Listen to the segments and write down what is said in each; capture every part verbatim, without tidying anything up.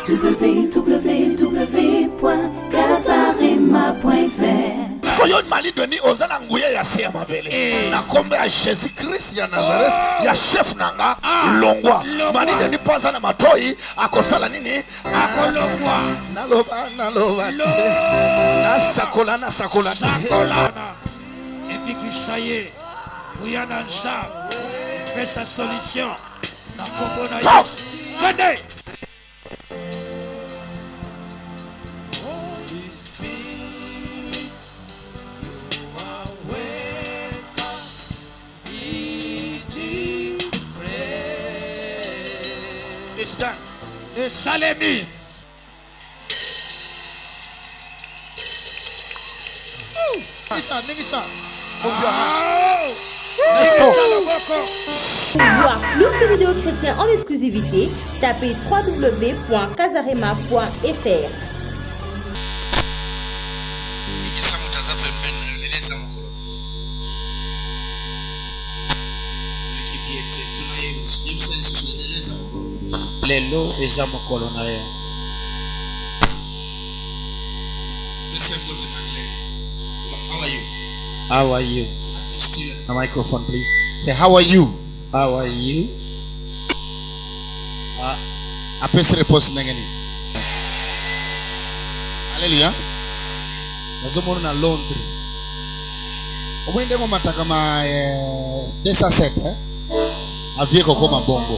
w w w point casarema point f r. Koyon mali doni ozana nguye ya siya mabele na kombe ya Jésus Christ ya Nazareth ya chef nanga longwa mali doni panza na matoi akosala nini akolongwa naloba naloba na sakola na sakola sakolana et puis qui ça y est Uyana Nsa fait sa solution na kombo na Yesu venez. Holy Spirit, you are welcome. It is praise. It's done. Et Salemi. Nigisa, nigisa. Move your hand. Let's go. Pour voir plus de vidéos chrétiennes en exclusivité, tapez w w w point casarema point f r. Lelo eza mokolo na ye. How are you? How are you? A microphone, please. Say, how are you? How are you? Ah, a pesere post nengeni. Hallelujah. Nazomo na Londres. Omwende ngo mataka ma eh, desa set eh. Avie koko mabongo.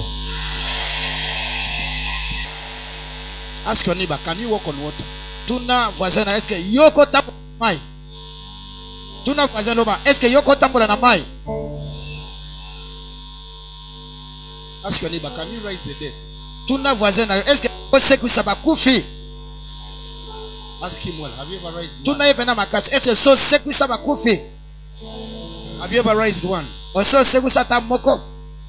Ask your neighbor, can you walk on water? Tuna voisin est-ce que yoko tambola na mai? Tuna voisin loba, est-ce que yoko tambola na mai? Ask your neighbor, can you raise the dead? Tuna voisin est-ce que osekwisa bakufi? Ask him well, have you ever raised one? Tuna yepena makasi, est-ce que so sekwisa bakufi? Have you ever raised one? Oso sekwisa ta moko?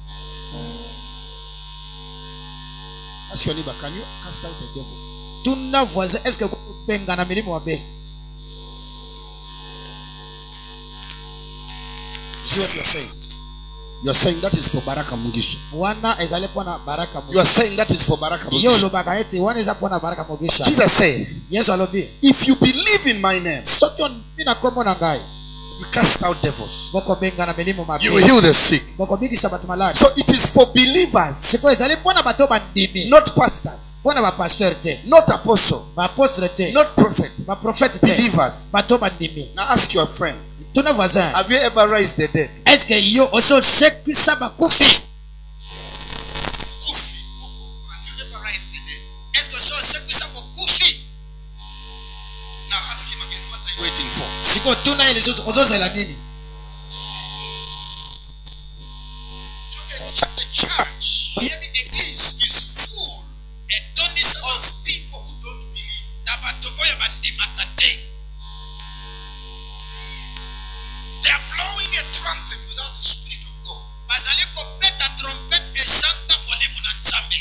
Ask your neighbor, can you cast out the devil? Tuna voisin est-ce que benga na milimo wabe? See what you're saying? You're saying that is for Baraka Mugisha. Wana ezale pona Baraka Mugisha. You are saying that is for Baraka Yo Mugisha. lo bagaete wana eza pona Baraka Mugisha. Jesus said, Yesu alobi, if you believe in my name, soki ona kombo na ngai, you cast out devils. boko benga na milimo mabe. You will heal the sick. Boko bikisa batu malade. So it is for believers, Siko ezale pona bato bandimi. not pastors, Pona ba pasteur te. not apostle, Ba apostle te. not prophet, Ba prophète te. believers. Bato bandimi. Now ask your friend, Tuna voisin, have you ever raised the dead? est-ce que yo oso sekwisa bakufi? Have you ever raised the dead? Est-ce que so sekwisa bakufi? Now ask him again, what are you waiting for? Siko tuna ile so ozozela nini? You know, a ch- the church Oyebi église is full etondisa of people who don't believe. na bato oyo bandimaka te. They are blowing a trumpet without the Spirit of God. Bazali kobeta trompette ezanga molimo na Nzambe.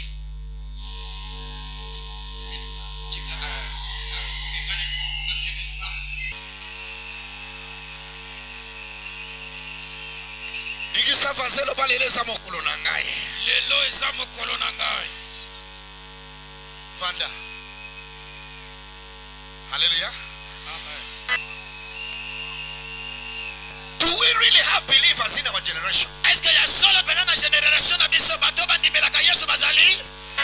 Nigisa fazelo baleleza mokolo na ngai. Lelo eza mokolo na ngai. Vanda. Hallelujah. Amen. Do we really have believers in our generation? Est-ce que ya solo pena na generation na biso bato bandimelaka Yesu bazali?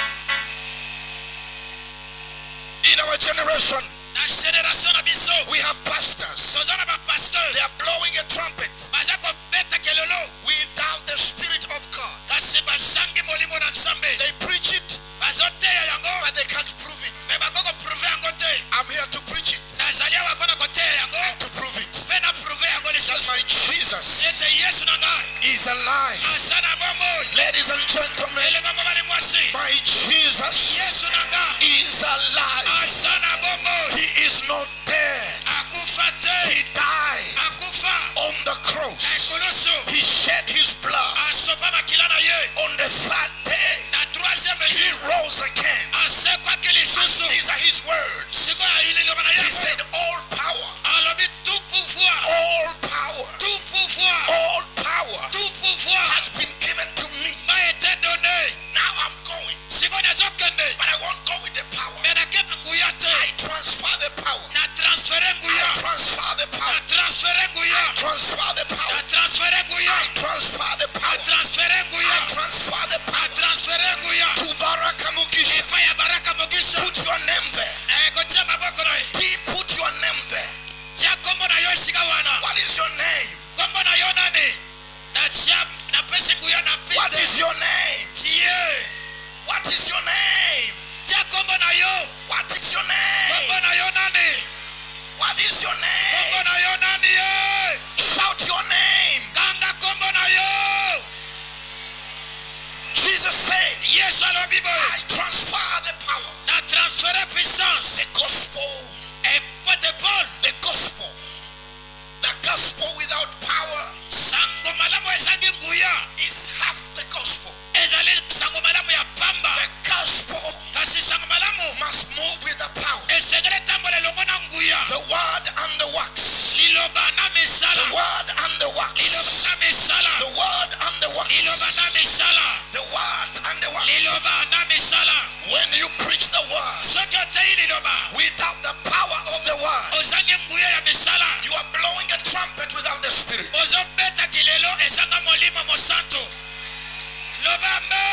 In our generation, Na generation na biso we have pastors. tozana ba pasteur They are blowing a trumpet baza kobeta kelelo without the Spirit of God. kasi bazangi molimo na Nzambe. They preach it, Bazoteya yango but they can't prove it. me bakoko prouve yango te. I'm here to preach it Nazali awa mpona koteya yango and to prove it. mpe na prouve yango That lisusu my Jesus ete Yesu na ngai is alive. aza na bomoi. Ladies and gentlemen, Elenga mobali mwasi, my Jesus Yesu na ngai is alive. aza na bomoi. He is not dead. Akufa te, He died akufa on the cross. ekoloso He shed his blood. asopa makila na ye. On the third day, Na troisième he jour rose again. asekwaki lisusu. These are his words. Sikoyo ililoba na He ye said, all power, alobi tout pouvoir, all power, tout pouvoir, all power tout pouvoir has been given to me. m'a été donné. Now I'm going, Sikoyo nazokende but I won't go with the power Yesu alobi boye. I transfer the power. Na transférer puissance. The gospel. Et pas de Paul. The gospel. The gospel without power. Sango malamu ezangi nguya. Is half the gospel. Ezali sango malamu ya pamba. The gospel. Kasi sango malamu Must move with the power. esengele tambole longo na nguya. The word and the works. Iloba na misala. The word and the works. Iloba na misala. The word and the works. Iloba na misala. The words and the works. Iloba na misala. When you preach the word Soki oteyi liloba. without the power of the word, Ozangi nguya ya misala. you are blowing a trumpet without the spirit. Ozobeta kilelo ezanga molimo mosanto. Lobambe.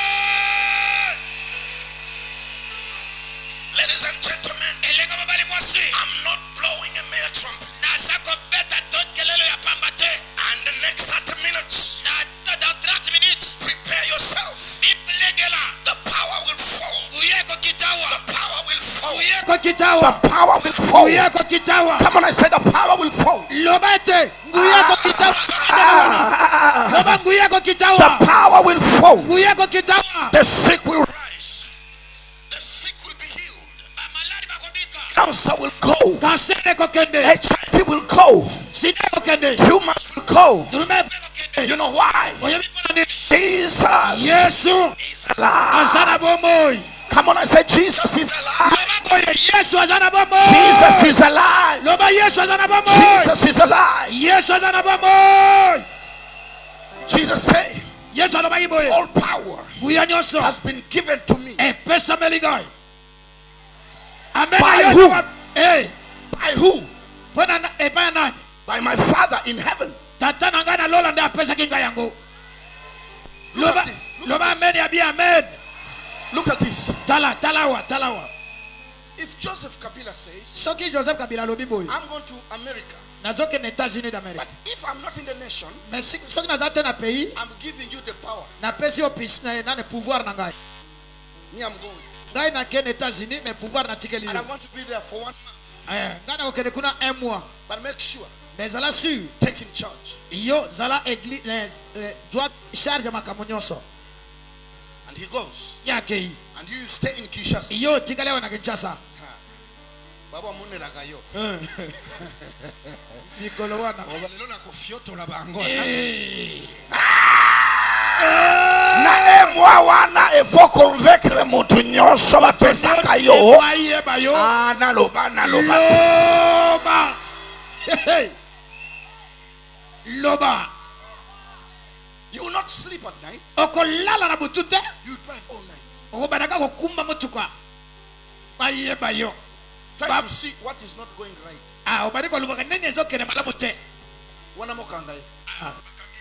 Ladies and gentlemen, Elenga mabali mwasi. I'm not blowing a mere trumpet. Nazako beta tot kelelo ya pamba te. And the next thirty minutes, Na dans trente minutes. prepare yourself. Biblegela. The power will fall. Nguye ko kitawa. The power will fall. Nguye ko kitawa. The power will fall. Nguye ko kitawa. Come on, I said the power will fall. Lobete. Nguye ko kitawa. Loba nguye ko kitawa. The power will fall. Nguye ko kitawa. The sick will rise. The sick will be healed. Bamalari bakobika. Cancer will go. Kansere ko kende. H I V will go. Sida ko kende. Tumors will go. Durume ko kende. You know why? Oyebi pona ni. Jesus Yesu. is alive. Azana bomoy. Come on, I said Jesus is alive. Loba boye Yesu azana bomoy. Jesus is alive. Loba Yesu azana bomoy. Jesus is alive. Yesu azana bomoy. Jesus said, Yesu aloba iboye. all power Nguya nyonso. has been given to me. Epesa melingai. Amen. By Ayo, who? wa- Eh. By who? Pona na epa nani? By my Father in heaven. Tata nanga na lola nda pesa kinga yango. Look Loba at this. Look loba at this. amen ya bi amen. Look at this. Tala talawa talawa. If Joseph Kabila says, Soki Joseph Kabila lobi boy. I'm going to America, Nazoke na États-Unis d'Amérique. but if I'm not in the nation, Mais si soki nazate na pays I'm giving you the power. na pesi yo pis na na ne pouvoir na ngai. Me, I'm going. Ngai na ken États-Unis mais pouvoir na tikeli. And I want to be there for one month. Eh, ngai na okende kuna un mois. But make sure, Mais zala sûr. take in charge. Yo zala église eh doit charge makambo nyonso. And he goes. Yake yi. And you stay in Kinshasa. Yo tikale wana Kinshasa. Baba munelaga yo. Nikolo wana. Obalelo na kofioto la bango. Eh. Na emwa wana efo convaincre mutu nyonso bapesaka yo. Aye ba yo. Ah, naloba naloba. Loba. Hey. Loba. You will not sleep at night. Okolala na butute. You drive all night. Okobanaka kokumba mutuka. Aye ba yo. Try Bab- to see what is not going right. Ah, obadi ko lubaka nene zokene malamu te. Wana mokanga ye. Ah.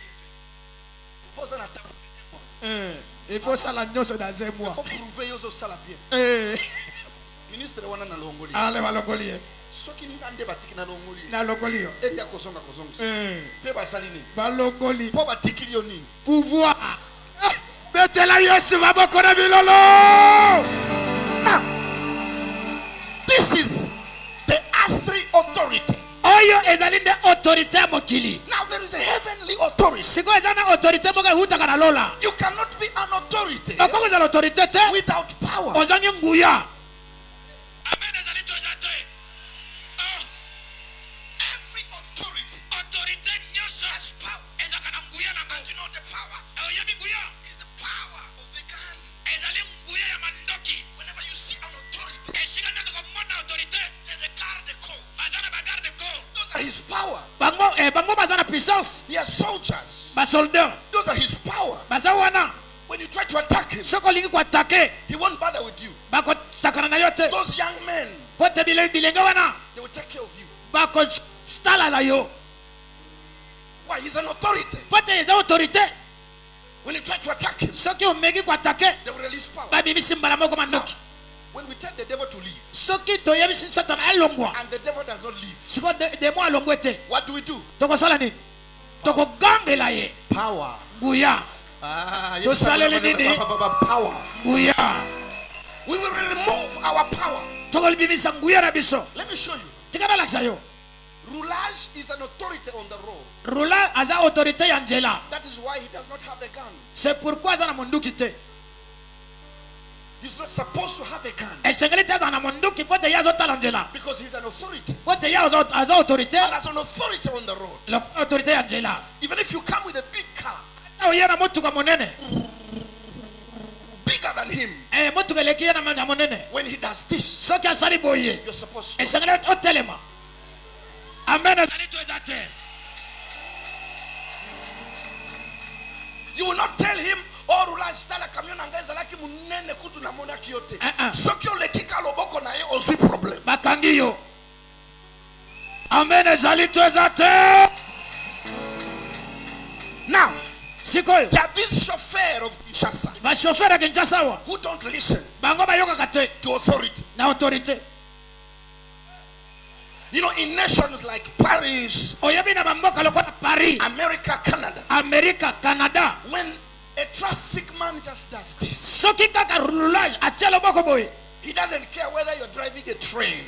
Posa na tamu. Eh, il faut ça la nyonso dans un mois. Faut prouver yozo sala bien. Eh, Ministre wana na longoli. ale balongoli. Soki ni ande batiki na longoli. Na longoli yo. Eri ya kozonga kozonga. Eh, Pe basali ni. balongoli. Po batikili yo nini. Pouvoir. Ah, betela Yesu maboko na bilolo. Now, this is the earthly authority. Oyo ezali nde autorité mokili. Now there is a heavenly authority. Siko ezana autorité moko hutaka na lola. You cannot be an authority Okoko ezala autorité te. without power. Ozangi nguya. Amen ezali toza te. Ah, Every authority autorité nyonso has power. ezaka na nguya na And you know the power oyebi nguya. is the power of the gun. Ezali nguya ya mandoki. Whenever you see an authority, Esika nde tokomona autorité. then the guard the corps. Bazana bagarde corps. Those are his power. Bango eh bango bazana puissance. They are soldiers. Ba soldat. Those are his power. Baza wana. When you try to attack him, Soko lingi kwa attaquer. he won't bother with you. Bako sakana na yote. Those young men, Kote bile bilenga wana. they will take care of you. Bako stala la yo. Why? He's an authority. Kote eza autorité. When you try to attack him, Soki omegi kwa attaquer. they will release power. Ba bimisi mbala moko mandoki. When we tell the devil to leave, Soki toyebisi satana alongwa. and the devil does not leave, Siko de- demo alongwe te. what do we do? Toko sala nini? Toko gangela ye. Power. Nguya. Ah, To salele nini? power. Nguya. We will remove our power. Toko libimisa nguya na biso. Let me show you. Tikana laksa yo. Rulage is an authority on the road. Rula aza autorité ya njela. That is why he does not have a gun. C'est pourquoi aza na munduki te. He's not supposed to have a gun. Because he's an authority. And as an authority on the road. Even if you come with a big car. Bigger than him. When he does this, you're supposed to. You will not tell him, oh, Rula stala camion angaza laki munene kutu na mona kiyote. Sokyo lekika loboko na ye aussi problem. Bakangiyo. Amen ezalito ezate. Now, Sikoyo. There are this chauffeur of Kinshasa. Ba chauffeur of Kinshasa wa. Who don't listen. Bango bayoka kate. To authority. Na authority. You know, in nations like Paris, America, Canada, America, Canada, when a traffic man just does this, he doesn't care whether you're driving a train.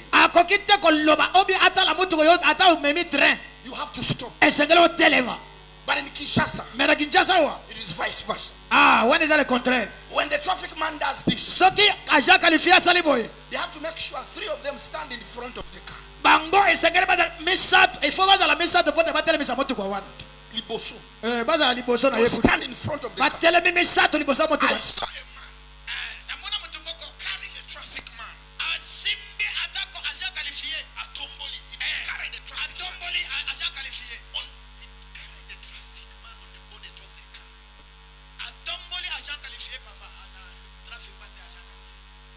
You have to stop. But in Kinshasa, it is vice versa. Ah, when is that the contrary? When the traffic man does this, they have to make sure three of them stand in front of the car. Bango esengere bada misat il faut bada la misat de pote batele misa moto kwa wana liboso eh bada la liboso na yeku stand in front of the car batele mi misat liboso moto kwa na mona moto moko carrying a traffic man asimbi atako aja qualifié atomboli carry the traffic atomboli aja qualifié on carry the traffic man on the bonnet of the car atomboli aja qualifié papa ana traffic man aja qualifié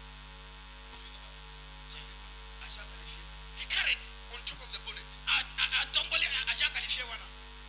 he carried on top of the bonnet. Atomboli aja qualifié wana.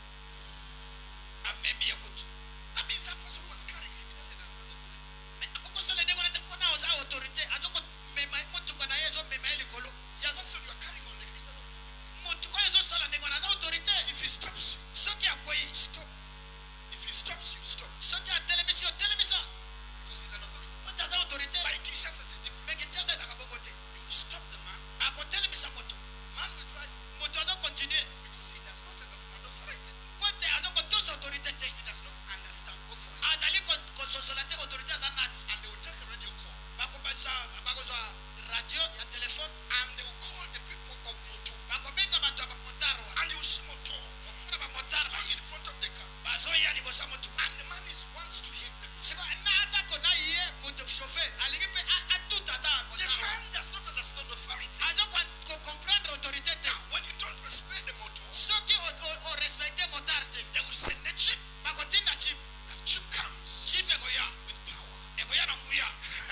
Amemi yokut. That means that person was carrying him. He doesn't understand authority. Me akoko sole de wana teko na oza authority. Azoko mema moto kana yezo mema ile kolo. Yazo so you are carrying on the is an authority. Moto yezo sala de wana authority. If he stops you, soki akoi stop. If he stops you, stop. Soki a television, television. Because he's an authority. What does authority? By Kinshasa is different. Make Kinshasa is akabogote. You will stop the man. Ako television moto. Man will drive. Moto don't continue because he does not understand authority. Kote adoko dos authority he does not understand authority. Adali ko consolate authority as nani and they will take a radio call. Bako basa bako za radio ya telephone and they will call the people of moto. Bako benga bantu ba motaro and you see moto. Mona ba motaro in front of the car. Baso ya ni bosa moto and the man is wants to hit them. Siko na atako na ye moto chauffeur aligipe a tout ata motaro. The man does not understand authority. Adoko comprendre autorité. When you don't respect the motor, ceux qui ont respecté moteur, they will send the chip. Makotina chip. That chip comes. Chip egoya with power. Egoya na nguya.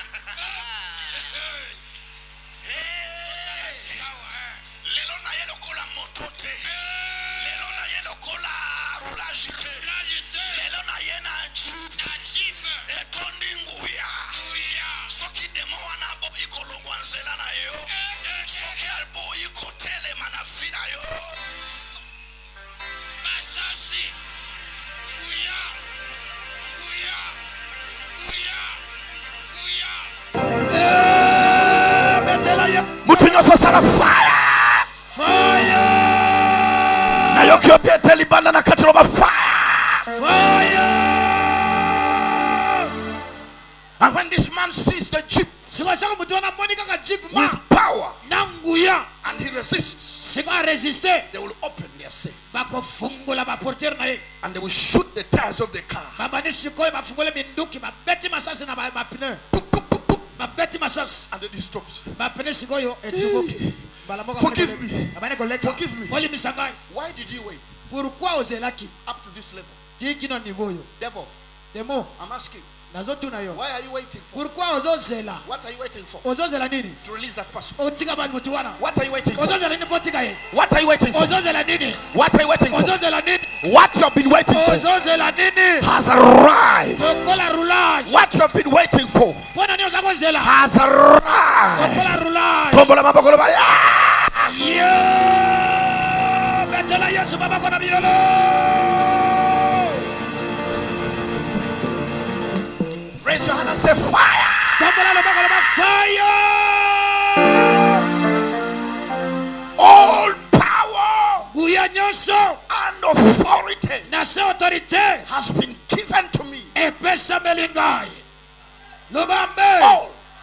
Hey. Lelo na yelo kola motote. Lelo na yelo kola roulage. Lelo na yena chip. Chip. Etondi nguya. Soki demo wana bobi kolongwa nzela na yo. Soki albo yiko tele manafina yo. Basasi. Uya. Uya. Uya. Uya. Eh, betela ya. Mutinyo sosala fire. Fire. Na yokyo beteli banda na katiroba fire. Fire. And when this man sees the jeep with power and he resists, they will open their safe and they will shoot the tires of the car. And then he stops. Forgive me. Forgive me. Why did you wait up to this level? Devil, I'm asking. Why are you waiting for? What are you waiting for? To release that person. What are you waiting for? What are you waiting for? What are you waiting for? What you have been waiting for has arrived. What you have been waiting for has arrived. Raise your hand and say fire. Fire. All power and authority has been given to me. All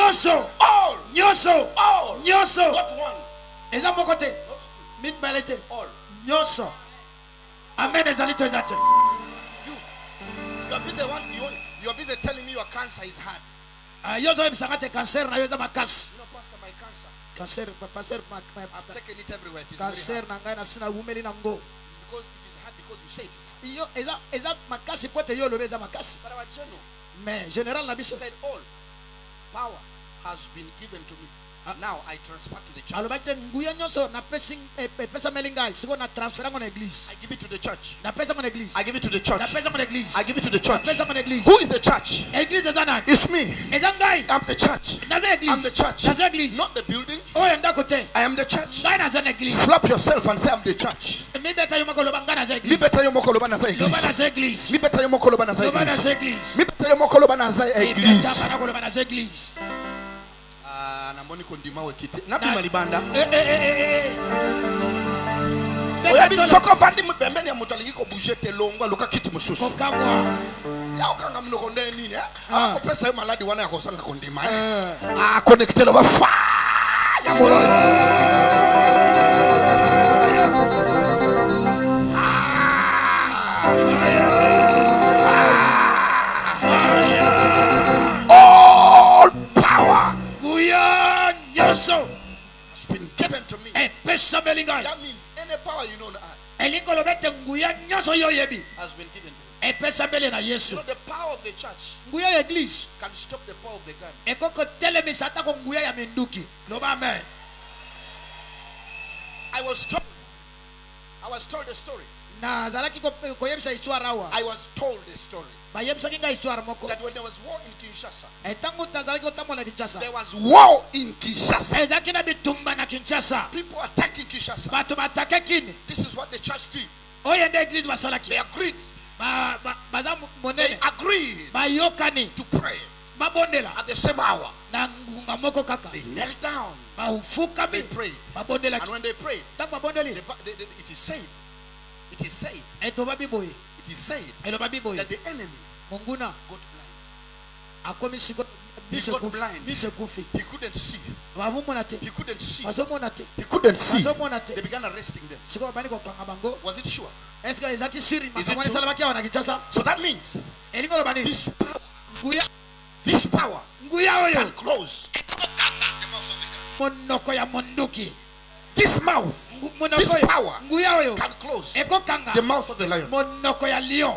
Nyoso. All. Nyoso. All. Nyoso. Not one. Eza mokote. Not two. Mit balete. All. Nyoso. Amen ezali to ezate. You. You are busy one. You, you are busy telling me your cancer is hard. Yozo ebisangate cancer na yoza makasi. No, Pastor, my cancer. Cancer, pastor, I've taken it everywhere. It is cancer very hard. na ngai na sina umeli na ngo. It's because it is hard because you say it is hard. Iyo eza eza makasi pote yo lobe eza makasi. But our general Mais general na biso said all power has been given to me. Now I transfer to the church. alobaki nguya nyonso na pesi pesa melinga siko na transfera ngona église. I give it to the church. Na pesa ngona église. I give it to the church. Na pesa ngona église. I give it to the church. Na pesa ngona église. Who is the church? Église eza nani? It's me. Eza ngai. I'm the church. Na za église. I'm the church. Na za église. Not the building. Oyo ndako te. I am the church. Ngai na za église. Slap yourself and say I'm the church. Mi beta yo makolo banga na za église. Libeta yo mokolo bana za Loba na église. za église. Libeta yo mokolo bana za Loba na za église. église. Libeta yo mokolo bana za Beta église. bana kolo bana za église. Ah, na mboni kondima wekite. Nabi malibanda. Eh eh eh eh. Oya bi soko fandi mbembeni ya mutalingi ko bouger te longwa luka kiti mususu. Kokamwa. Ya ukanga mno konde nini eh? Ah, ko pesa yo maladi wana ya kosanga kondima eh. Ah, connected over fire. Ya molo. All power Nyoso has been given to me. e pesa melinga. That means any power you know on earth Eliko lobete nguya nyoso yo yebi. has been given to you. E pesa mele na You Yesu. know the power of the church Nguya ya église. can stop the power of the gun. E koko tele misata ko nguya ya minduki. Loba amen. I was told I was told the story. Na zalaki ko ko yebisa histoire awa. I was told the story Ba yebisa kinga histoire moko. that when there was war in Kinshasa, E tangu tazalaki ko tamola Kinshasa. there was war in Kinshasa. E zaki na bitumba na Kinshasa. People attacking Kinshasa. Batu batake kini. This is what the church did. Oye nde église basalaki. They agreed. Ba ba baza They monene. agreed Ba yokani. to pray Ba bondela. at the same hour. Na ngunga moko kaka. They knelt down. Ba ufuka They bi. prayed. Ba bondela. And when they prayed, Tak ba bondeli. the, the, the, it is said, it is said, E to ba biboye. it is said E lo ba biboye. that the enemy Munguna got blind. akomi siko He mise got kufi. blind. Mise kufi. He couldn't see. Ba mumona te. He couldn't see. Bazo mona te. He couldn't see. Bazo mona te. They began arresting them. Siko bani ko kanga bango. Was it sure? Est-ce que ezati siri Is it makamani true? salama kia wana Kinshasa? So that means Elingo lo bani. this power, Nguya this power nguya can oyo. close the mouth of the gun. Monoko ya monduki. This mouth, Ngu- Monoko this ya power nguya oyo. can close Eko kanga. the mouth of the lion. Monoko ya lion.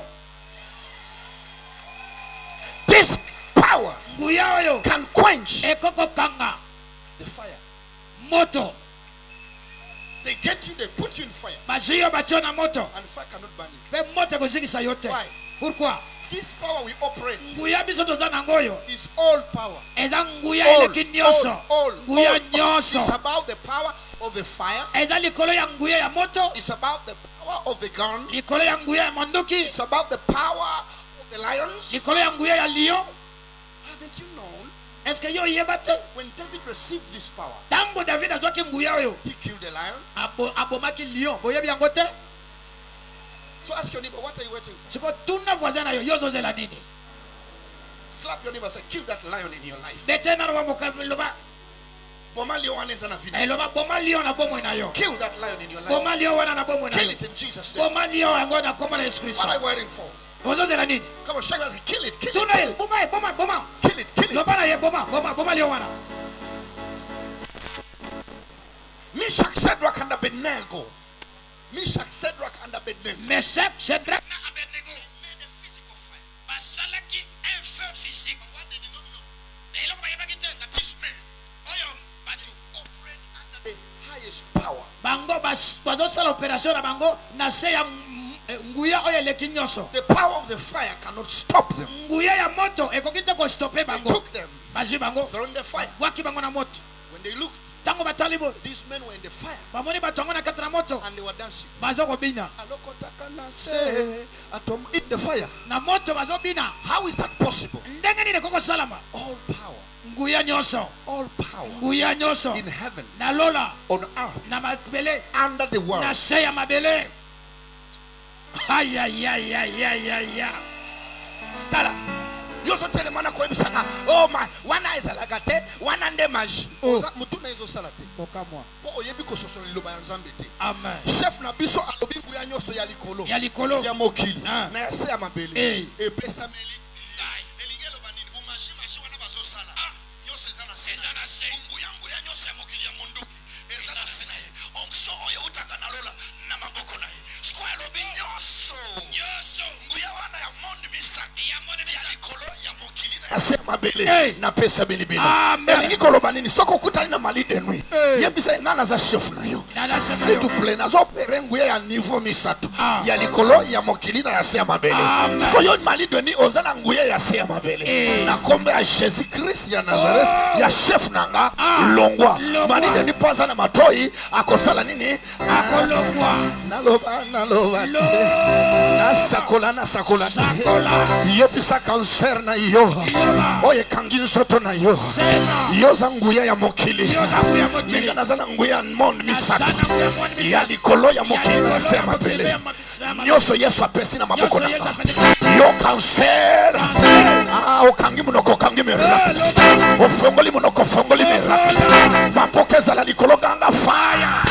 This power Nguya oyo. can quench Eko ko kanga. the fire. Moto. They get you, they put you in fire, Baziyo bachona moto. and fire cannot burn you. Pe moto kozikisa yote. Why? Pourquoi? This power we operate Nguya biso toza na ngoyo. is all power. Eza nguya All, eleki nyonso. all, all, Nguya all. nyonso. It's about the power of the fire. Eza likolo ya nguya ya moto. It's about the power of the gun. Likolo ya nguya ya monduki. It's about the power of the lions. Likolo ya nguya ya lion. Haven't you known? Est-ce que yo yeba te? When David received this power, Tango David azwaki nguya oyo. he killed a lion. Abo abomaki lion. Boyebi yango te? So ask your neighbor, what are you waiting for? Siko tuna voisin na yo yo zozela nini? Slap your neighbor, say, kill that lion in your life. Bete na roba moka loba. Boma lion wana eza na vina. Eh loba boma lion na bomo na yo. Kill that lion in your life. Boma lion wana na bomo na Kill yo. it in Jesus' name. Boma lion yango na koma na Yesu Kristo. What are you waiting for? Ozozela nini? Come on, shake it. Kill it. Kill Tuna it. ye boma ye boma boma. Kill it. Kill it. Loba na ye boma boma boma lion wana. Meshach, Shadrach, and Abednego. Meshach, Shadrach, and Abednego. Meshach, Shadrach na Abednego. Made a physical fire. Basalaki un feu physique. But what they did not know, Na iloko bayebaki te. that these men Oyo batu. operate under the highest power. Bango bas bazosala opération na bango na se ya mm, eh, nguya oyo eleki nyonso. The power of the fire cannot stop them. Nguya ya moto ekoki te kostope They bango. took them, Bazwi bango. thrown in the fire. Waki bango na moto. When they looked, Tango batali bo. these men were in the fire Bamoni bato yango na kati na moto. and they were dancing. Bazo kobina. In the fire. Na moto bazo bina. How is that possible? Ndenge nini koko salama? All power, Nguya nyonso. all power Nguya nyonso. in heaven, Na lola. on earth, Na mabele. under the world. Na se ya mabele. Ay ay ay ay ay ay ay. Tala, you yoso telemana ko ebisanga oh my wana ezalaga te wana nde maji mutuna ezo salate kokamwa po oyebi ko soso liloba ya nzambe te amen chef na biso alobi nguya nyoso ya likolo ya likolo ya mokili ah. na yase ya mabele eh. epesameli elingelo banini bumashi mashi wana bazosala ah. nyoso eza na se eza na se nguya nguya nyoso ya mokili ya monduki eza na se onction oyo utaka na lola na maboko na ye siko alobi nyoso nyoso nguya wana ya monde misaki ya monde misaki ya likolo ya mokili na yase ya mabele hey. na pesa bini bini elingi koloba nini soko kutali na mali de nuit hey. yebisa ngana za chef na yo s'il te plaît nazo pere nguya ya niveau misato ah. ya likolo ya mokili na yase ya mabele siko yo mali de nuit ozana nguya ya yase ya mabele hey. na kombe ya Jésus Christ ya Nazareth oh. ya chef nanga ah. longwa mali de nuit panza na matoi akosala nini akolongwa naloba naloba nasakola nasakola yebisa cancer na yo oye kangi nsoto na yo yo za nguya ya mokili ninga nazana nguya ya monde misato ya likolo ya mokili na sema pele nyoso Yesu apesi na maboko na yo cancer ah okangi munoko kangi miracle ofongoli munoko fongoli miracle mapokeza la likolo ganga fire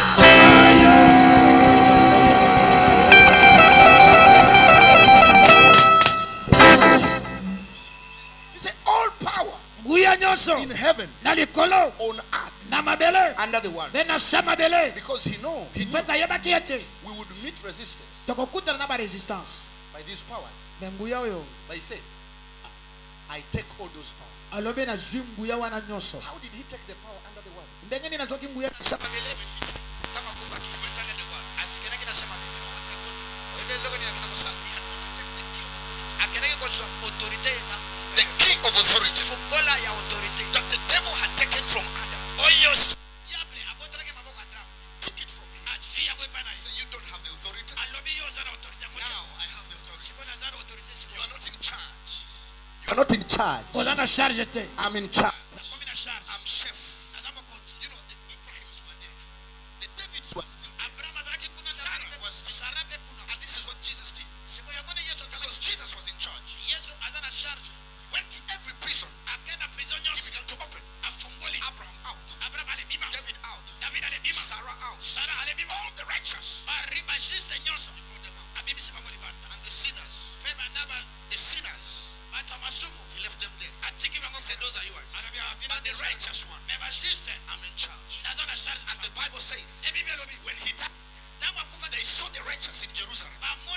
in heaven na likolo on earth na mabele under the world bena sama bele because he know he knew we would meet resistance tokokutana na ba resistance by these powers menguya oyo by say I take all those powers alobe na zunguya wana nyoso how did he take the power under the world ndenge ni nazoki nguya na sama bele kama kufa kiweta under the world asikana kina sama bele no what had got to oebe logo ni nakana kusala he had got to take the key of authority akeneke kwa authority na the key of authority fukola ya authority that the devil had taken from Adam oyos diable abotreke maboko Adam took it from him asia kwa pana say you don't have the authority alobi yo zana authority now I have the authority sikona zana authority you are not in charge you are not in charge olana charge te I'm in charge I'm chef you know the Ibrahims were there the Davids were still Abraham kuna Sarah was Sarah kuna and this is what Jesus did because Jesus was in charge Yesu azana charge went to every prison akenda prison he began to open afungoli Abraham out Abraham alibima David out David alibima Sarah out Sarah alibima all the righteous ariba sister nyoso abimi sibangoli banda and the sinners peba naba the sinners atamasumu he left them there atiki bango said those are yours and the righteous one meba sister I'm in charge nazana charge and the Bible says when he died they saw the righteous in Jerusalem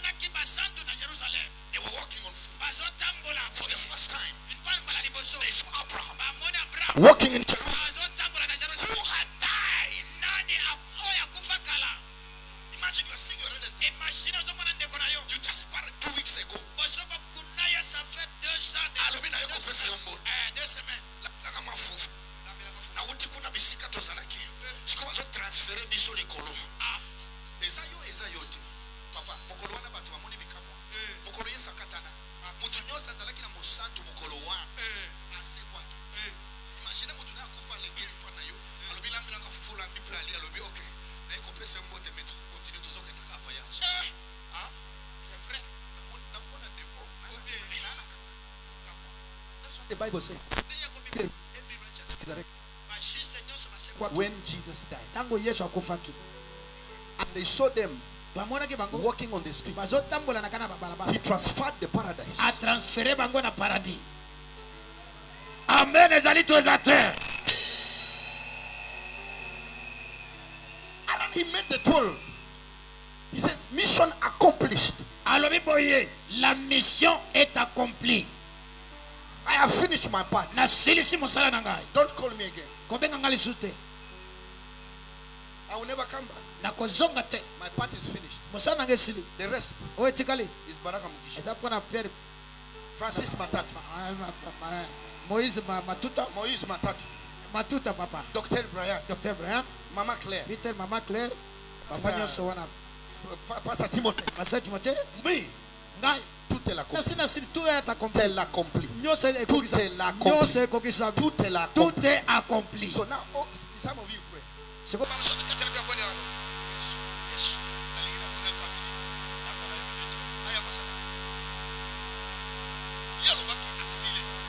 they were walking on foot for the first time they saw Abraham walking in Jerusalem who had died imagine you're seeing your relative you just buried two weeks ago transfere biso likolo eza yo eza yote papa mokolo wana bato bamoni bikamwa mokolo yesa katana mutu nyonso azalaki na mosantu mokolo wana ase kwaki imagine mutu na akufa lege mpona yo alobi lambilanga fufula mbipe ali alobi ok na ekopesa mbote metu continue tozokenda ka voyage ah c'est vrai namona debo nana kata kukamwa that's what the Bible says every righteous is resurrected when Jesus died tango Yesu akufaki and they saw them walking on the street he transferred the paradise a transféré bango na paradis amen ezali to ezate and he made the twelve he says mission accomplished alobi boye la mission est accomplie I have finished my part na silisi mosala na ngai don't call me again kobenga ngali sute I will never come back na kozonga te my part is finished mosala na ngai sili the rest o etikali is Baraka Mugisha etapona Pierre Francis Matatu Moïse Matuta Moïse Matatu Matuta papa Docteur Brian Docteur Brian Mama Claire Peter Mama Claire papa nyoso wana Pastor Timothée Pastor Timothée oui ngai tout est l'accompli sina sina tout est accompli tout est l'accompli nyoso est tout est l'accompli nyoso est kokisa tout est l'accompli tout est accompli so now oh, some of you pray c'est quoi yes yes alina mona community na mona unity aya kwa sababu yalo baki asile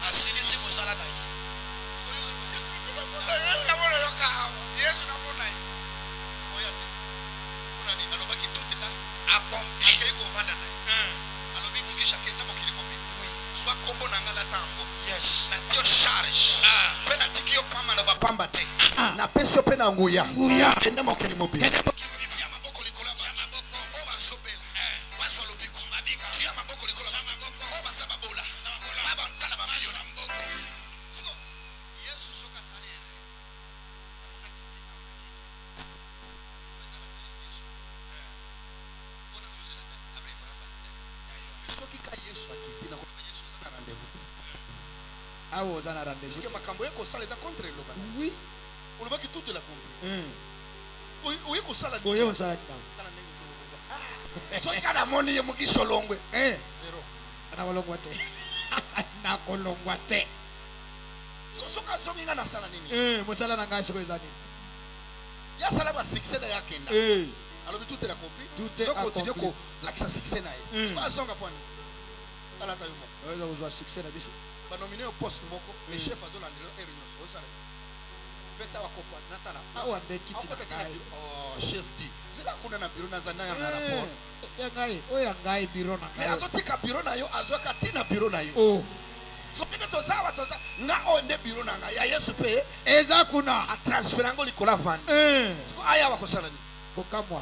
charge pena tikio pamba na bapamba te na peso pena nguya nguya kenda mokeli mobi kenda mokeli mobi tia maboko likola tia maboko o bazobela paswa lobiko mabika tia maboko likola maboko o basababola baba nzala ba miliona mboko siko Yesu soka salere amona kiti amona kiti ifeza la dayo Yesu eh bona zozela abre fraba soki ka Yesu akiti na kuna Yesu za rendez-vous awo za rendez-vous parce que makambo yako sala za contre le bana oui on va que tout de la compris hein oyo ko sala oyo sala na kana nengo zo so kana moni ye mukisolongwe eh zero ana kolongwa te na kolongwa te so so ka songa na sala nini eh musala na ngasi ko ezani ya sala ba succès da yake na eh alors tout est la compris tout est so continue ko l'accès succès na ye so songa point ala ta yumo oyo uzwa succès na bisi ba nominer au poste moko le chef azolandelo réunion so sala pesa wa kopa natala awa de kiti oh chef di sila kuna na biro na zana ya rapport ya ngai o ya ngai biro na ngai azotika biro na yo azoka tina biro na yo oh so pika toza wa toza nga onde biro na nga ya Yesu pe eza kuna a transfert ngo likola van eh so aya wa kosala ni kokamwa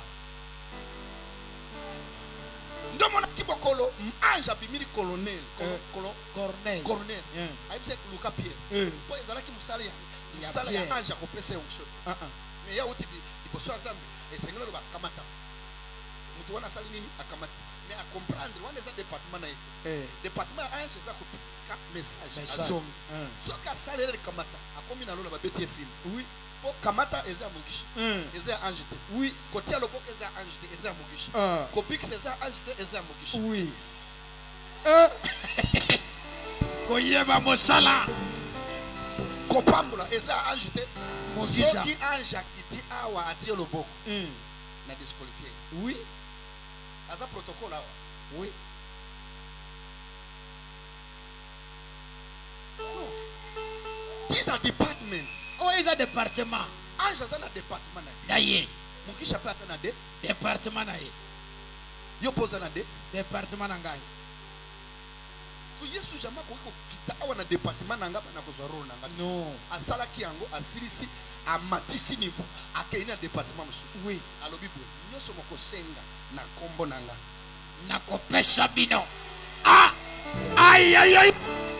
ndomo na kibokolo anja bimili colonel colonel corneille corneille aibse luka pierre po ezala ki musala ya musala ya anja ko pesa onction ah ah mais ya uti iboso nzambe esengelo ba kamata mutu wana sali nini akamati mais a comprendre wana za département na ete eh département anja za ko ka message azong so ka salere kamata akomi na lola ba betie film oui po kamata eza mogishi eza anjete oui kotia loboko eza anjete eza mogishi ko bix eza anjete eza mogishi oui eh ko yeba mosala ko pambula eza anjete mogisha soki anja kiti awa atie loboko na disqualifié oui aza protocole awa oui no these are departments oh is a département anja za na département na ye mogisha pa na de département na ye yo poza na de département na ngai so Yesu jama ko ko kita awa na département na ngaba na ko zo role na ngaba no asala ki yango asirisi amatisi niveau akei na département mususu oui alobi bo nyoso moko senga na kombo nanga na kopesa bino ah ay ay ay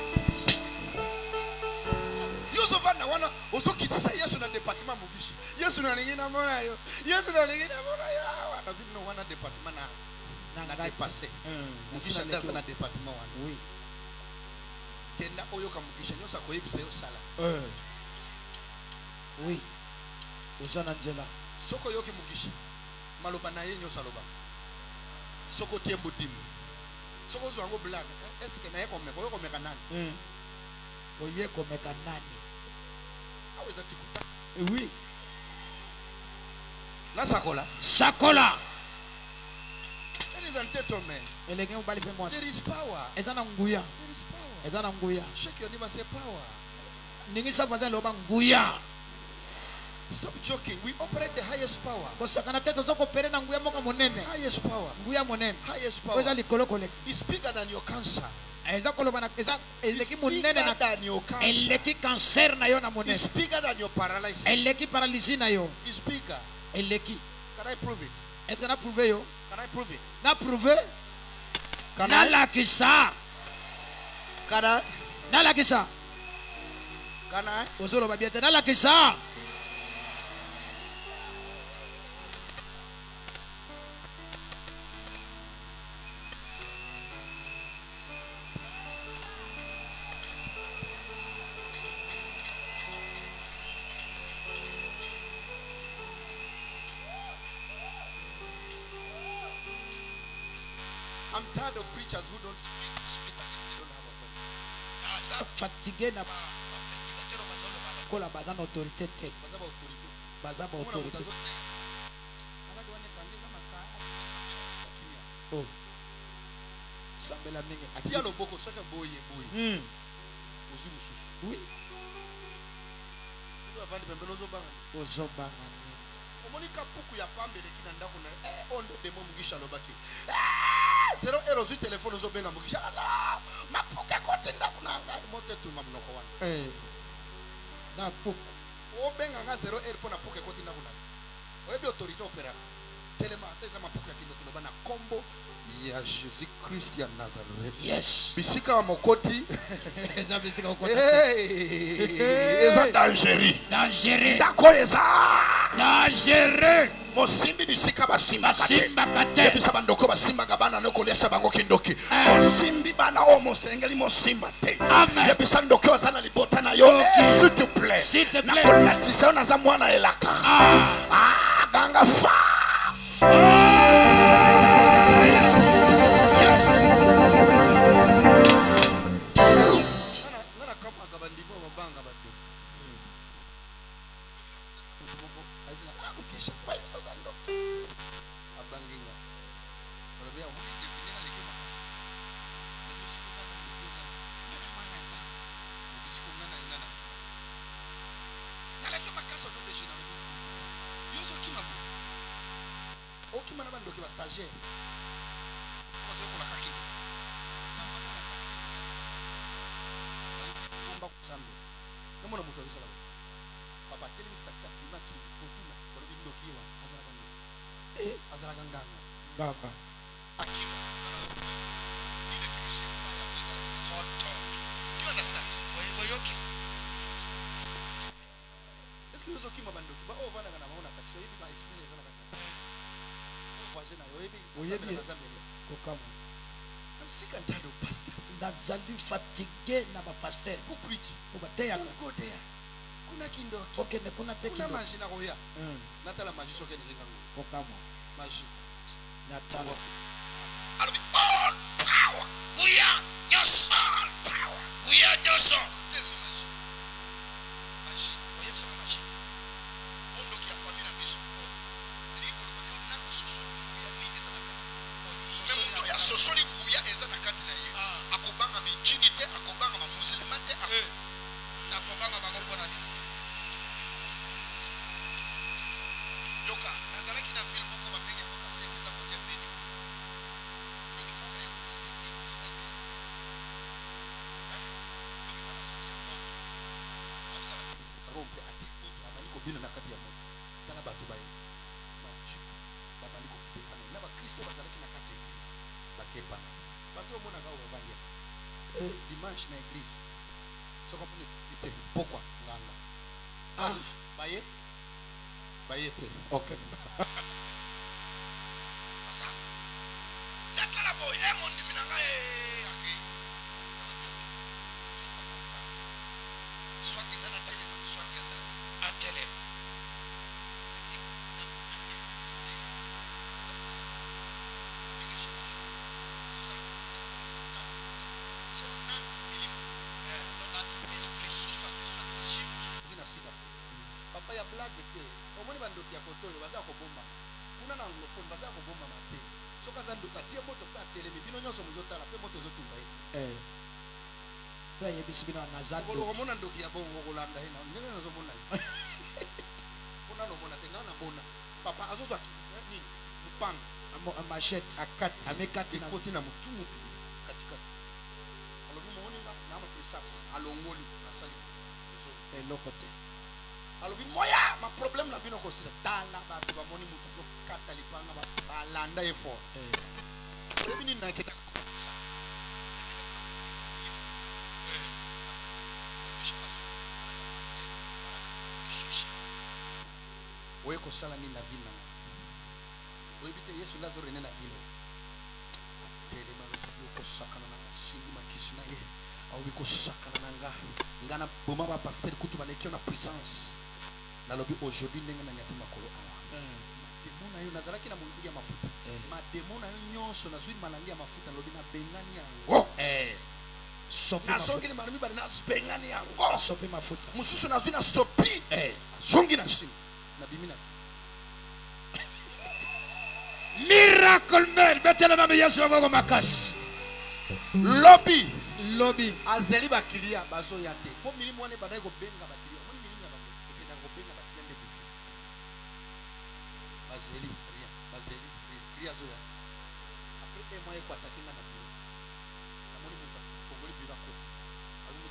Yesu vana wana ozokitisa Yesu na département mugishi Yesu na ningi na mona yo Yesu na ningi na mona yo wana bino wana département na nanga dépasser mugishi ndaza na département wana oui kenda oyo kamugisha nyosa ko yebisa yo sala eh oui uzana nzela soko yoki mugisha maloba na ye nyosa loba soko tembo dim soko zwango black est-ce que na ye ko meko yo ko meka nani mm oye ko meka nani aweza tikuta oui na sakola sakola ladies and gentlemen elenge mbali pe there mwasi is power ezana nguya there is power ezana nguya shake your neighbor say power ningi safaza loba nguya stop joking we operate the highest power ko sakana teto zoko pere na nguya moka monene highest power nguya monene highest power oza likolo koleka is bigger than your cancer eza koloba na eza eleki It's monene bigger na than your cancer eleki cancer na yo na monene is bigger than your paralysis eleki paralysie na yo is bigger eleki can I prove it est-ce que na prouver yo can I prove it na prouver can na I lakisa can I na lakisa can I ozolo ba biete na lakisa I'm tired of preachers who don't speak speak as if they don't have authority. asa fatigué na ba prédicateur bazolo ba kola bazana autorité te Baza ba autorité. baza ba Mwana autorité mutazote. Maladi wane kangeza makasi asambela mingi kimia. oh sambela mingi Atia loboko soka boye boye. hmm Ozu mususu. oui Tudo avandi pembelo zo banga. ozobanga Omonika puku ya pambele kina ndako na eh ondo demo mugisha lobaki. Eh zero euro zu telephone zo benga mugisha. Allah mapuka ekoti ndako na ngai moto etumba munoko wana Eh. Na puku. obenga nga zero air pona puku ekoti ndako na oyebi autorité opérera telema ateza mapuku ya kindo kiloba na kombo ya Jésus Christ ya Nazareth. Yes. Bisika wa mokoti Eza bisika okota. Eh, eza dangereux. Dangereux. Ndako eza Dangereux. mosimbi bisika basimba Basimba kate. bisa bandoko basimba gabana nokolesa bango kindoki mosimbi bana o mosengeli mosimba te Amen. yebisa ndoki ozana libota na yo s'il te plaît S'il te plaît. nakolatisa yo naza mwana elaka ah ganga fa ngana kama gabandimo mabanga bado abanginga olobya omulinde kinga leke makasi nebisikuga na ndokiza yana mara sana nebisikuga na yona na kimakasi ngala kimakasi ndo deje na lobi yozo kimambo okimana bandoki ba stagiaire kozo kola kakindo na fana na taxi kaza auti ngomba kusambe nomona mutu azosala papa telemisi taxi bimaki otuna olobi ndokiwa azala kando eh azala kanganga Baba. akima bana ile kimisi fire kwa azala kina moto you understand oyoki est-ce que yozo kima bandoki ba ovana kana maona taxi oyebi ba experience azala kando ofaje na yoyebi Oyebi. azambele Kokamo. I'm sick and tired of pastors Nazali fatigué na ba pasteur. who preach Obateya. don't go there kuna kindoki Okay, ne kuna te kuna kindo. maji na koya Mm. natala maji soke ni zinga Kokamo. maji Natala. alobi all power we are nyos all power we are nyos tell me maji maji toyeb sama maji te ondo ki famille na biso o ni ko lo bayo na soso nguya ni eza na kati soso ya ya soso li nguya eza na kati na ye akobanga mijini te akobanga ma musulman te akobanga bango pona ni yoka nazalaki na ville moko babengi yango kasese eza kote ya beni kuna ndoki moko ya kovisite ville sika eglise na pesa ndoki wana azotia moto aosala publicité rompe ati moto abandi kobina na kati ya moto tala bato baye maji babandi kokidepana na bakristo bazalaki na kati ya eglise bakepana bato omonaka oyo bavandia dimanche na eglise soko mpona te pokwa nganga ah baye baye te okay asa natala boy emon ni minanga e akei na bioki tu faut comprendre soit ngana tele soit ya sala a tele akiko na na visite na na abige shikasho aso sala publicité na sala c'est ninety millions euh nonante esprit sous soit soit chimu sous vina sida papa ya blague te omoni bandoki ya kotoyo baza kobomba kuna na anglophone baza kobomba mate soka za ndoka tie moto pe atelemi bino nyonso muzotala pe moto ezotumba ye Eh. Kwa yebisi bino nazali. okomona ndoki ya bongo kolanda ye na ndenge nazomona ye kuna no mona te ngana mona papa azozwa nini mpanga Machette. akati Amekati na koti na mutumu katikati alobi moninga na ma puissance alongoli asali ezo elokote. alobi moya ma problème na bino kosila tala bato bamoni mutu azokata lipanga balanda ye fort alobi nini nakendaka kokosa nakendaka na kobenga na milimo na koti alobisha kaso anaza pasteur baraka odishisha oye kosala nini na ville nanga oyebi te yesu lazaro ene na ville atelema okosakana na mosimbi makisi na ye aobi kosakana na nga nga na boma bapasteur kutu baleki yo na puissance nalobi aujourd'hui ndenge na nyati makolo awa mademo na yo nazalaki na molangi ya mafuta mademo na yo nyonso nazwi malangi ya mafuta nalobi nabengani yango nazongi ni malumi bali nabengani yango Sope mafuta. mosusu nazwi na sopi azongi na nsima nabimi na Miracle man. Betela mama Yesu wako makasi. lobi Lobby. azeli bakilia bazoya te po milimo wana ebandaki kobenga bakilia omoni milimo ya bango ekendaka kobenga bakilia nde butu bazeli rien bazeli rien kili azoya te apres un mois eko atake nga na biro namoni moto afongoli biro akoti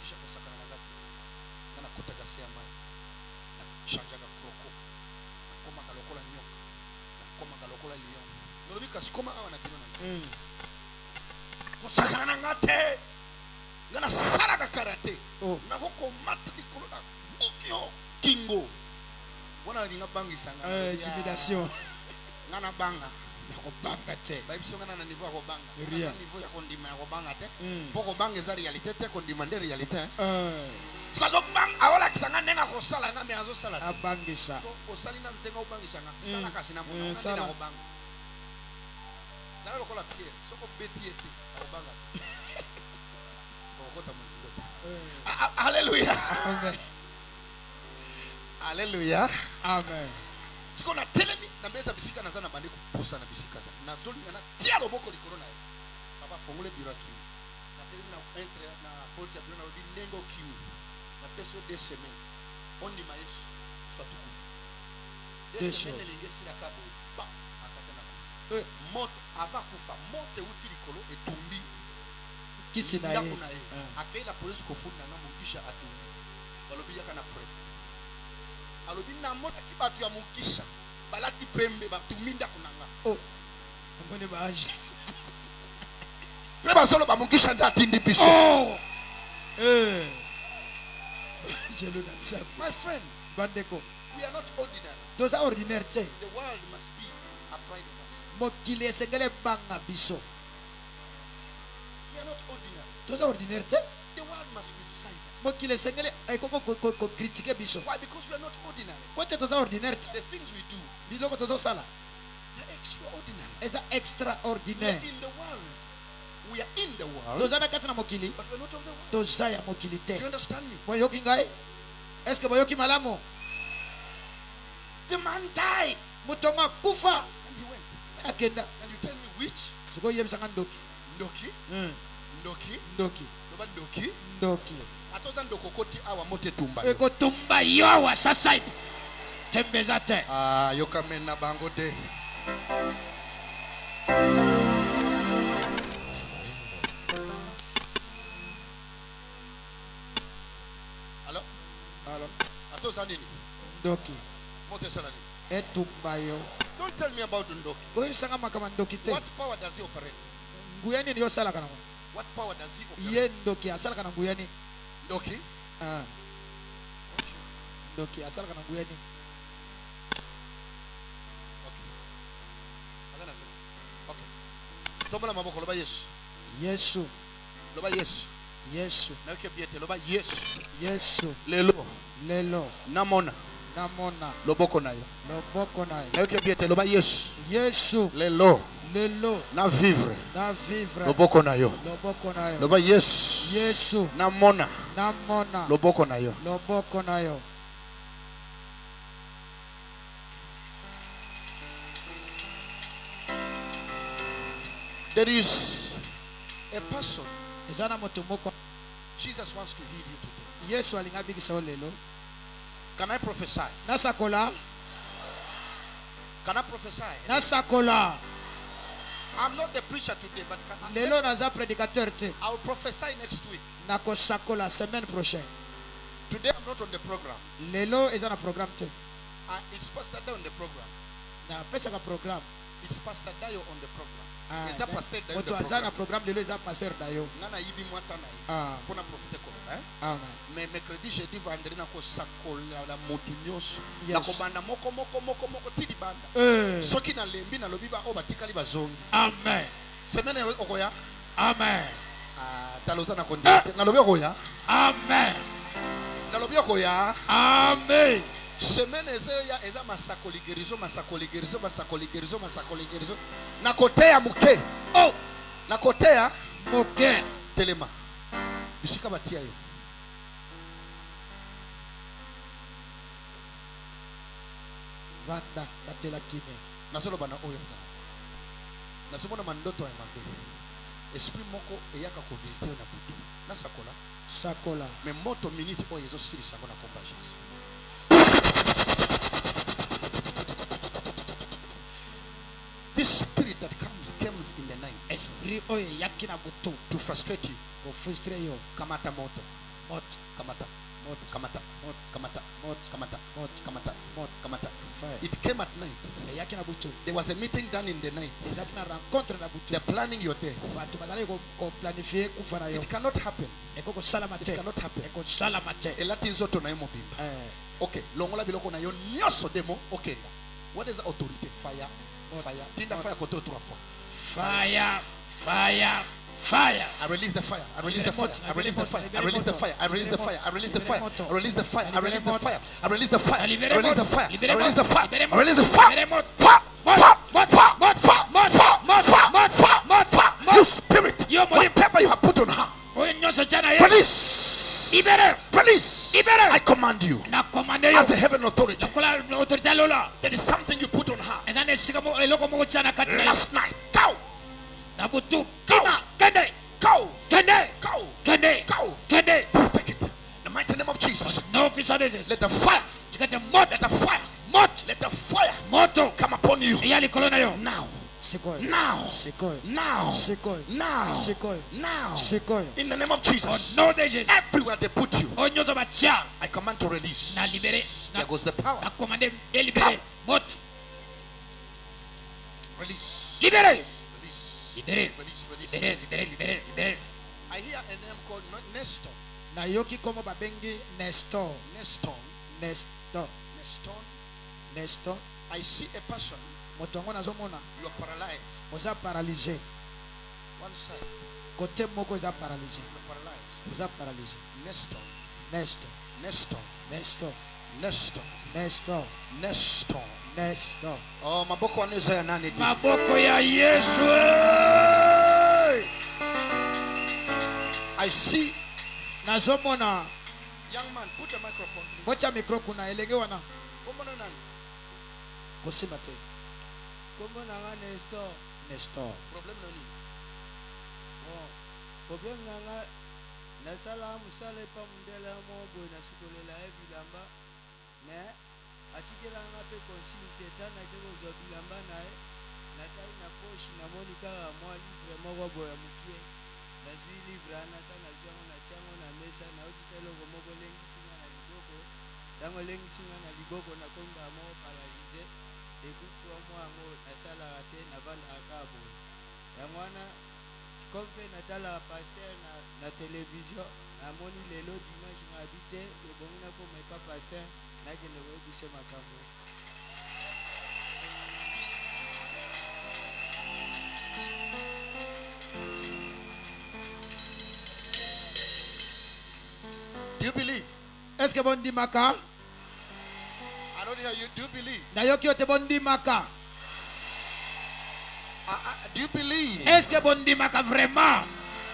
kisha kosakana na ngati ngana kutaka sema na chanja ka kroko na koma kalokola nyoka na koma kalokola lion nolobika sikoma awa na bino na mm. kosakana na ngate ngana sala ka karate oh. na koko matri kolola bukyo kingo wana ninga bangi sanga eh intimidation ngana banga ko banga te ba biso ngana na niveau ko banga na niveau ya kondima ko banga te poko banga za realite te kondima de realite eh tikazo banga awala kisanga nenga ko sala ngame azo sala abangisa ko sali na mtenga ko banga sanga sala kasi na mona na ko banga zara lokola pierre soko beti ete ko banga te ko kota muzilo haleluya amen haleluya amen siko na telemi na mbeza bisika na zana bande kupusa na bisika za na zoli na tia loboko likolo na yo baba fongole biro kimi na telemi na entre na porte ya biro na lobi nengo kimi na peso de semaine oni mayesu soit tukufu de semaine lingesi na kabo ba akata na kufa eh moto ava kufa moto uti likolo etumbi kisi na ye akela police ko funda na mungisha atumbi balobi yaka na preuve alobi na mota ki batu ya mukisha balaki pembe batuminda kunanga oh mbone baaji peba solo ba mukisha ndatindi biso oh eh jelo dansa my friend bandeko we are not ordinary those are ordinary te the world must be afraid of us mokile sengele banga biso we are not ordinary those are ordinary te the world must criticize us mokile sengele ekoko ko critiquer biso why because we are not ordinary pote those are ordinary the things we do biloko tozo sala they're extraordinary is extraordinary we are in the world we are in the world tozana katina mokili but we are not of the world tozaya mokili te do you understand me boyoki ngai est-ce que boyoki malamo the man died mutonga kufa and he went akenda and you tell me which siko yebisanga ndoki ndoki mm. ndoki ndoki loba ndoki ndoki atoza ndokokoti awa mote tumba eko tumba yowa sasa tembeza te ah yoka mena bango te Allo allo atoza nini ndoki mote sala nini etumba yo don't tell me about ndoki ko yebisanga makama ndoki te what power does he operate nguyani niyo sala kana what power does he operate ye ndoki asala kana nguyani ndoki ah ndoki asala kana nguyani okay agana sala okay tombola maboko loba yesu yesu loba yesu yesu na ke biete loba yesu yesu lelo lelo namona namona loboko nayo loboko nayo na ke biete loba yesu yesu lelo lelo na vivre na vivre loboko nayo loboko nayo loba yesu yesu namona namona loboko nayo loboko nayo there is a person ezana motomoko Jesus wants to heal you today. yesu alingabikisa lelo Can I prophesy? nasakola Can I prophesy? nasakola I'm not the preacher today, but can I, lelo naza prédicateur te I'll prophesy next week. nakosakola semaine prochaine Today I'm not on the program. lelo eza na programme te Uh, it's Pastor Dio on the program. na pesaka programme It's Pastor Dio on the program. Ah, Is that Pastor Dio on the moto aza na program? programme lelo eza pasteur dayo Ngana yibi mwata na yi. ah Pona profite kolona eh? amen Mais mercredi jeudi vendredi na ko sakola la motu nyonso. Yes. Na ko banda moko moko moko moko tili banda. eh Soki na lembi na lobi ba o batikali bazongi. amen Semaine okoya? amen Ah, taloza na konde. Na lobi okoya? amen Na lobi okoya? amen Semaine eza ya eza masakoli guérison masakoli guérison masakoli guérison masakoli guérison. Na kote ya muke. oh Na kote ya moke telema. Bisika batia yo. vanda batela kime Nasolo bana oyo za. Nasomona mandoto ya mabe. Esprit moko eyaka ko visiter na butu. Na sakola. sakola Mais moto minute oyo ezo silisa ngo na komba Jésus. This spirit that comes comes in the night esprit oyo yaki na butu to frustrate you. ofrustre yo Kamata moto. Mot. Kamata. Mot. Kamata. Mot. Kamata. Mot. Kamata. Mot. Kamata. Mot. Kamata. Fire. It came at night. Eyaki na butu. There was a meeting done in the night. Ezaki na rencontre na butu. They're planning your death. Bato bazali ko planifier kufa na yo. It cannot happen. Eko salama te. It cannot happen. Eko salama te. Elati nzoto na yo mobimba. Eh. Okay, longola biloko na yo nyoso demo okenda. What is the authority? Fire. Fire. Tinda fire koto trois fois. Fire. Fire. Fire. I release the fire. I release the fire. I release the fire. I release the fire. I release the fire. I release the fire. I release the fire. I release the fire. I release the fire. I release the fire. I release the fire. I release the fire. Fire. Fire. Fire. Fire. Fire. You spirit. Whatever you have put on her. Release. Release. I command you. As a heaven authority. There is something you put on her. Last night. Go. Nabutu. Go. Kende. Go. Kende. Go. Kende. Go. Kende. Take it. In the mighty name of Jesus. No officer. Let Let the fire. mot. Let the fire. Mot. Let the fire Moto. come upon you. Yali kolona yo. Now. Sikoi. Now. Sikoi. Now. Sikoi. Now. Sikoi. Now. Sikoi. In the name of Jesus. No days. Everywhere they put you, Onyozo batia. I command to release. Na libere. There goes the power. Na commande libere. Mot. Release. Libere. Release. Libere. Release. Release. Libere. Libere. Libere. Libere. I hear a name called Nestor. Na yoki komo babengi Nestor. Nestor. Nestor. Nestor. Nestor. I see a person. Motongo nazomona. You are paralyzed. Oza paralysé. One side. Côté moko oza paralysé. You are paralyzed. Oza paralysé. Nestor. Nestor. Nestor. Nestor. Nestor. Nestor. Nestor. Nestor. Oh, maboko anaweza ya nani? Maboko ya Yesu. I see. Nazomona. Young man, put a microphone, please. Bocha mikro kuna elenge wana. Kombo na nani? Kosima te. Kombo na nga Nestor. Nestor. Problem na nini? Oh, problem na nga nasala musala pa mundela mo boy na sukolela e bilamba. Ne atikela nga pe consilte tana ke zo bilamba na e. Na tali na poche na monika mo livre mo boy ya mukie. Na zui livre ana tana zwa na chango na mesa na ukitelo go mo bolengi singa na liboko. Dango lengi singa na liboko na konga mo paralize. Ebuku mwango nasala ate na bana akabo yangwana kompe natala pasteur na na television amoni lelo dimanche ngabite ebongina ko mepa pasteur na kende we bise makambo. Do you believe? Est-ce que bon di maka? I don't hear you. Do you believe? Na yoki ote bon di maka. Uh, uh, do you believe? Est-ce que bon di maka vraiment?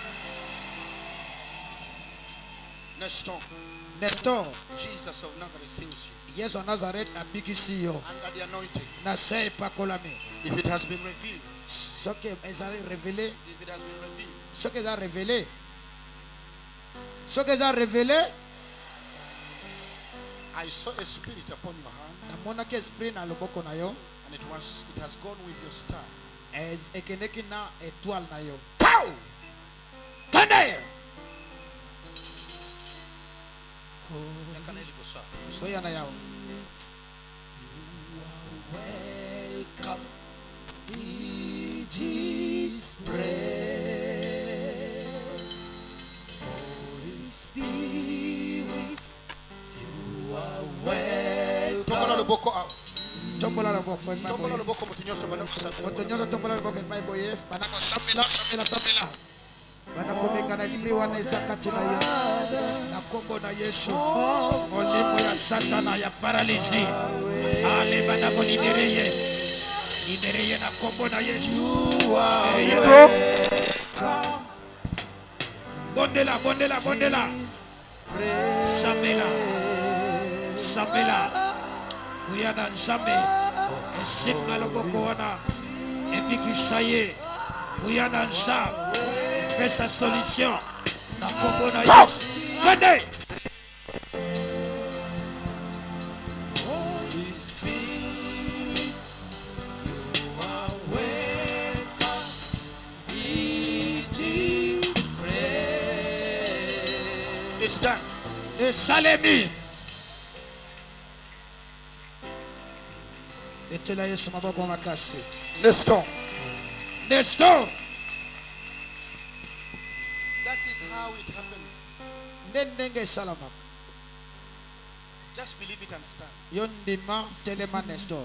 Nestor. Nestor. Jesus of Nazareth heals you. Yesu Nazareth abikisi yo. Under the anointing. Na sei pakolame. If it has been revealed. Soke ezali révélé. If it has been revealed. Soke ezali révélé. Soke ezali révélé. I saw a spirit upon your hand. Namona ke esprit na loboko na yo. And it was it has gone with your star. Ekeneki na étoile na yo. Pow! Kande! Yakana iliko sa. Soya na yao. Welcome. It is prayer. Holy Spirit, you are welcome. Tombola loboko out. Tombola loboko. Tombola loboko mutinyoso bana kusabela. Motonyoso tombola loboko mai boyes. Bana kusabela sabela sabela. Bana komeka na esprit wana ezakati na yo. Na kombo na Yesu. Olimo ya satana ya paralysie. Ale bana ko libereye. Libereye na kombo na Yesu. Bondela, bondela, bondela. Samela. Samela. Uyana nsambe. Esimma loboko wana. Ebikisaye. Uyana nsambe. Fais sa solution. Na kombo na Yesu. Kande. Holy Spirit, you are welcome. It is prayer. It's done. esalemi. Betela Yesu maboko makasi. Nestor. Nestor. That is how it happens. Ndenge salamaka. Just believe it and stand. Yondima telema Nestor.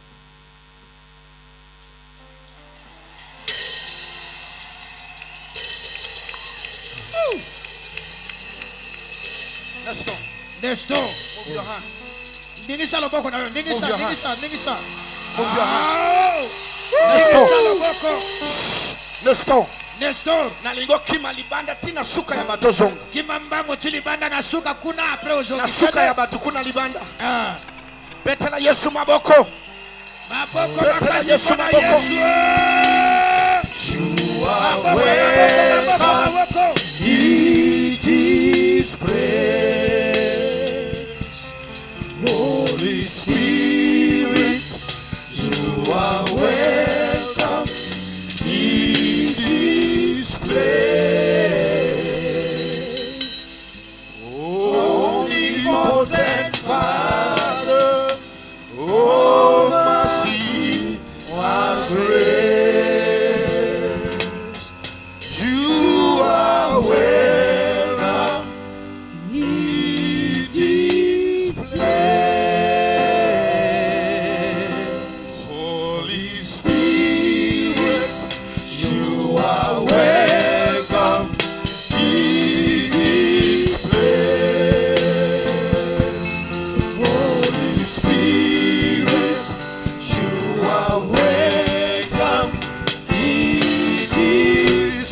Nestor. Nestor. Move your hand. Ningisa loboko na yo. Ningisa, Move your hand. ningisa, ningisa. Move your hand. Ningisa loboko. Nestor. Nestor. Nalingo kima libanda tina suka ya batozonga. Kima mbango chilibanda na suka kuna apre ozonga. Na suka ya batu kuna libanda. Ah. Betela Yesu maboko. Maboko Betela makasi Yesu kwa maboko. Yesu. You are Maboko, maboko, maboko, maboko. It is praise. Holy Spirit, you are welcome. It is praise. Omnipotent Father, oh mercy and grace, you are welcome in this place. Holy Spirit, you are welcome in this place. Holy Spirit, you are welcome in this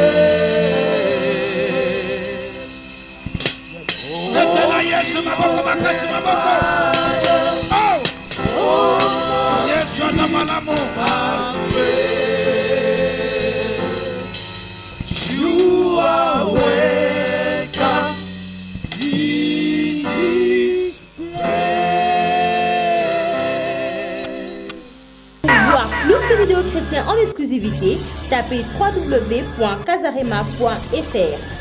place. Betela Yesu maboko makasi maboko. Oh. Yesu azamalamu. You are welcome in this place. Pour voir plus de vidéos chrétiennes en exclusivité, tapez w w w point casarema point f r.